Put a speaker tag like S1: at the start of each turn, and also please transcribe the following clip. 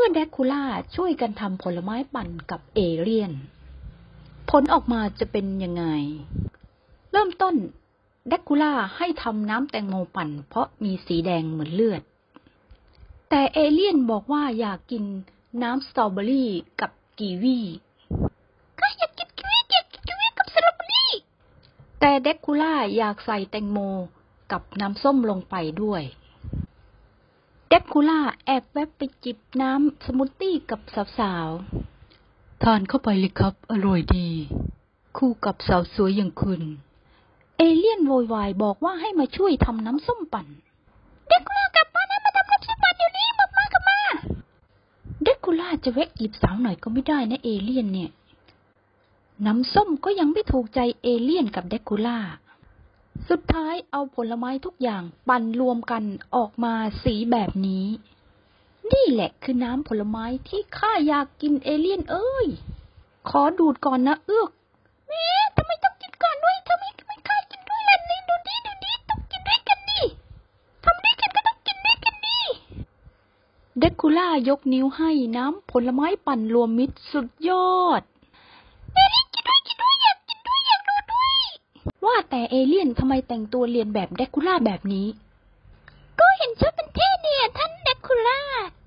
S1: อแดกคูล่าช่วยกันทำผลไม้ปั่นกับเอเลี่ยนผลออกมาจะเป็นยังไงเริ่มต้นแดกคูล่าให้ทำน้ำแตงโมปั่นเพราะมีสีแดงเหมือนเลือดแต่เอเลี่ยนบอกว่าอยากกินน้ำสตรอเบอรี่กับกีวีข้าอยากกินกีวีกับสตรอเบอรี่แต่แดกคูล่าอยากใส่แตงโมกับน้ำส้มลงไปด้วยแดกคูล่าแอบแวบไปจิบน้ำสมูทตี้กับสาวๆทานเข้าไปเลยครับอร่อยดีคู่กับสาวสวยอย่างคุณเอเลี่ยนโวยวายบอกว่าให้มาช่วยทำน้ำส้มปั่นแดกคูล่ากลับมานะมาทำน้ำส้มปั่นเดี๋ยวนี้มาแดกคูล่าจะแวะจีบสาวหน่อยก็ไม่ได้นะเอเลี่ยนเนี่ยน้ำส้มก็ยังไม่ถูกใจเอเลี่ยนกับแดกคูล่าสุดท้ายเอาผลไม้ทุกอย่างปั่นรวมกันออกมาสีแบบนี้นี่แหละคือน้ำผลไม้ที่ข้าอยากกินเอเลี่ยนเอ้ยขอดูดก่อนนะเอื้อกแม่ทำไมต้องกินก่อนด้วยทำไมข้ากินด้วยล่ะนี่ดูดิต้องกินด้วยกันดิทำด้วยกันก็ต้องกินด้วยกันดิเดคูล่ายกนิ้วให้น้ำผลไม้ปั่นรวมมิตรสุดยอดเอเลี่ยนกินด้วยอยากดูด้วยว่าแต่เอเลี่ยนทำไมแต่งตัวเลียนแบบเดคูล่าแบบนี้ก็เห็นชุดเป็นเท่เนี่ยท่านเดคูล่า